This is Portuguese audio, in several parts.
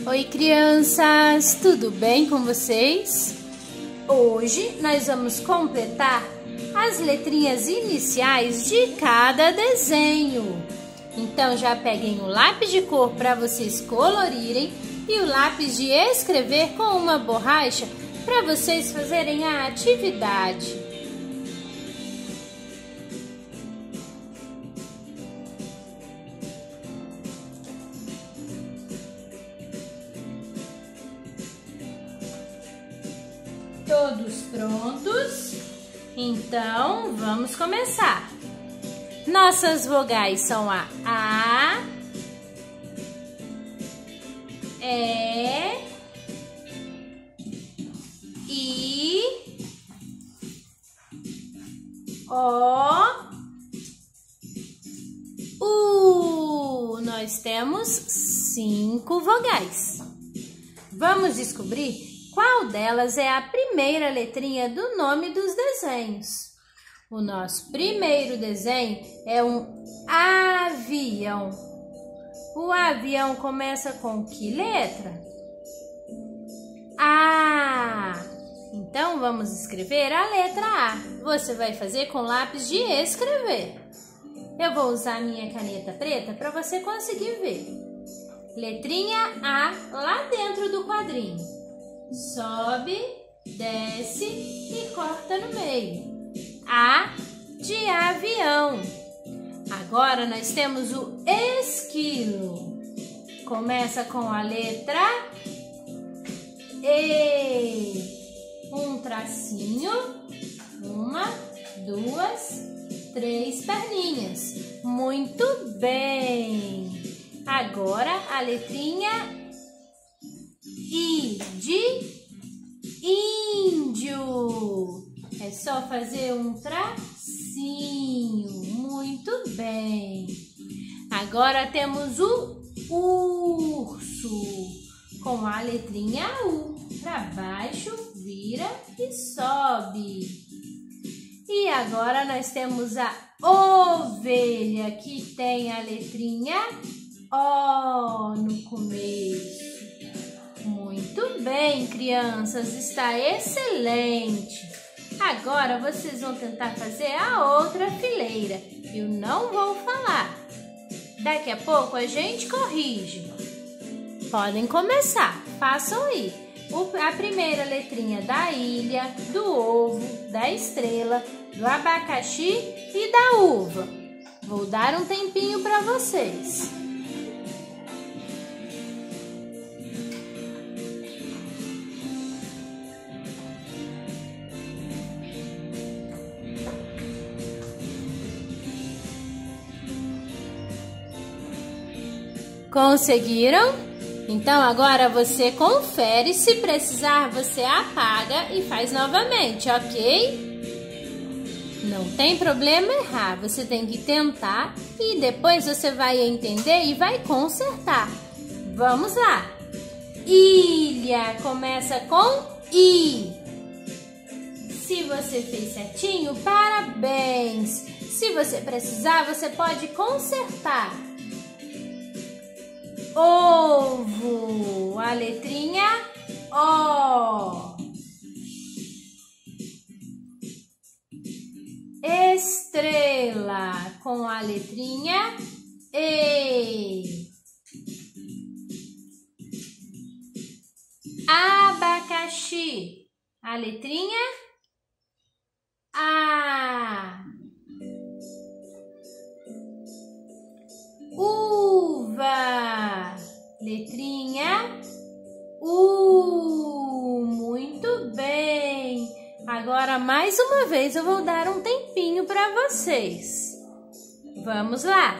Oi, crianças! Tudo bem com vocês? Hoje nós vamos completar as letrinhas iniciais de cada desenho. Então já peguem o lápis de cor para vocês colorirem e o lápis de escrever com uma borracha para vocês fazerem a atividade. Todos prontos? Então, vamos começar. Nossas vogais são a E, I, O, U. Nós temos 5 vogais. Vamos descobrir qual delas é a primeira letrinha do nome dos desenhos. O nosso primeiro desenho é um avião. O avião começa com que letra? A. Então, vamos escrever a letra A. Você vai fazer com lápis de escrever. Eu vou usar a minha caneta preta para você conseguir ver. Letrinha A lá dentro do quadrinho. Sobe, desce e corta no meio. A de avião. Agora nós temos o esquilo. Começa com a letra E. Um tracinho, 1, 2, 3 perninhas. Muito bem. Agora a letrinha I de índio. É só fazer um tracinho. Muito bem. Agora temos o urso. Com a letrinha U. Para baixo, vira e sobe. E agora nós temos a ovelha, que tem a letrinha O no começo. Muito bem, crianças, está excelente. Agora vocês vão tentar fazer a outra fileira. Eu não vou falar. Daqui a pouco a gente corrige. Podem começar, façam aí. A primeira letrinha da ilha, do ovo, da estrela, do abacaxi e da uva. Vou dar um tempinho para vocês. Conseguiram? Então agora você confere, se precisar você apaga e faz novamente, ok? Não tem problema errar, você tem que tentar e depois você vai entender e vai consertar. Vamos lá! Ilha começa com I. Se você fez certinho, parabéns! Se você precisar, você pode consertar. Ovo, a letrinha O. Estrela, com a letrinha E. Abacaxi, a letrinha A. Uva, letrinha U. Muito bem. Agora, mais uma vez, eu vou dar um tempinho para vocês. Vamos lá.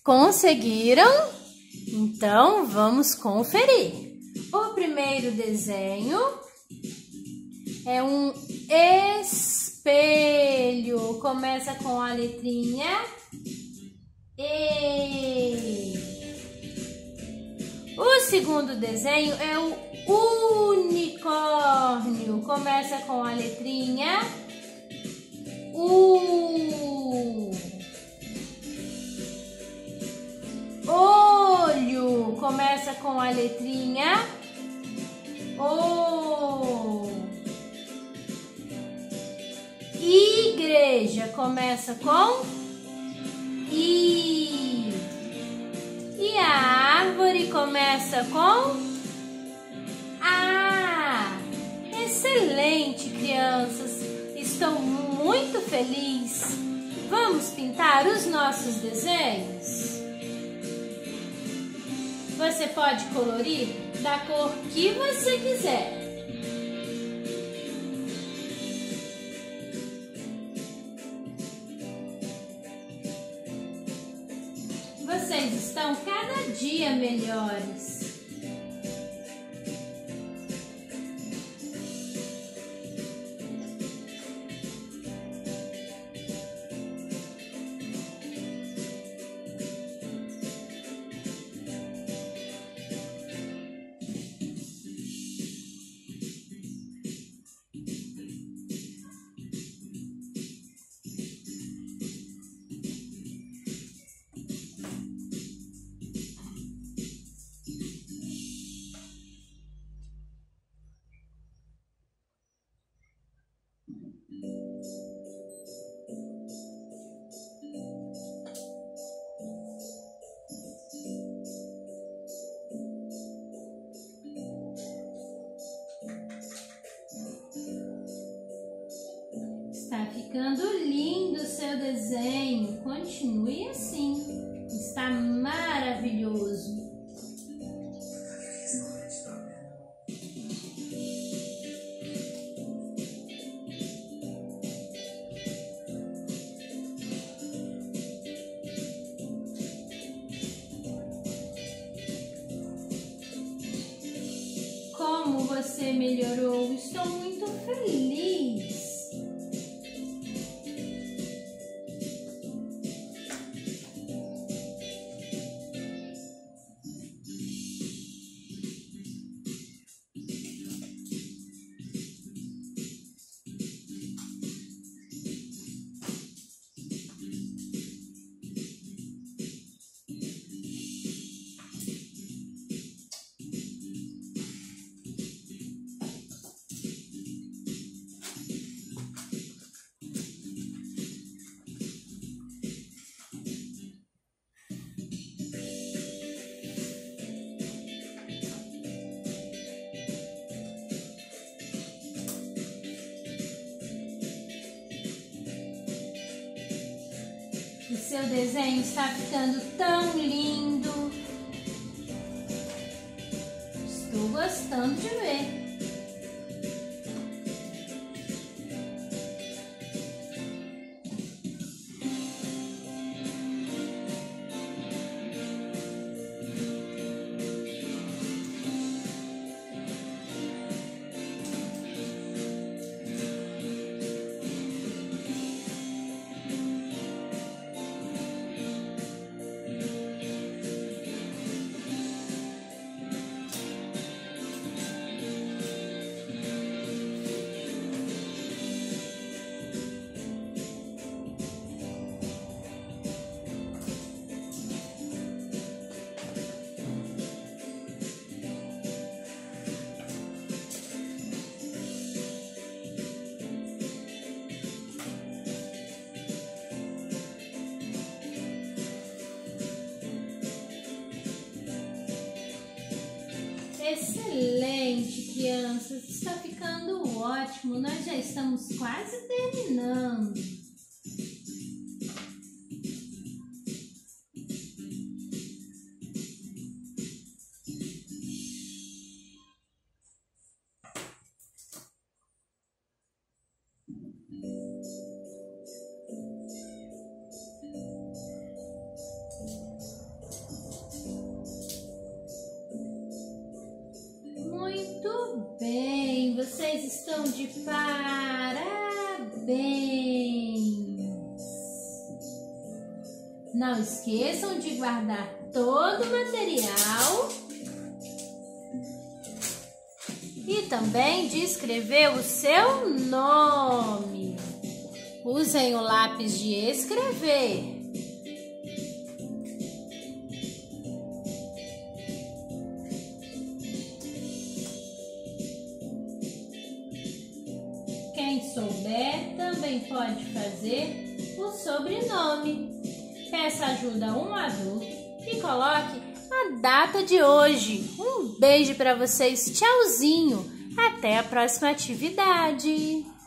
Conseguiram? Então, vamos conferir. O primeiro desenho é um espelho. Começa com a letrinha E. O segundo desenho é o unicórnio. Começa com a letrinha U. Olho. Começa com a letrinha O. Igreja. Começa com I. E a árvore começa com A. Excelente, crianças! Estou muito feliz. Vamos pintar os nossos desenhos? Você pode colorir da cor que você quiser. Vocês estão cada dia melhores. Está ficando lindo o seu desenho. Continue assim. Está maravilhoso. Como você melhorou? Estou muito feliz. O seu desenho está ficando tão lindo. Estou gostando de ver. Excelente, crianças! Está ficando ótimo. Nós já estamos quase terminando. vocês estão de parabéns! Não esqueçam de guardar todo o material e também de escrever o seu nome. Usem o lápis de escrever. Quem souber também pode fazer o sobrenome. Peça ajuda a um adulto e coloque a data de hoje. Um beijo para vocês, tchauzinho! Até a próxima atividade!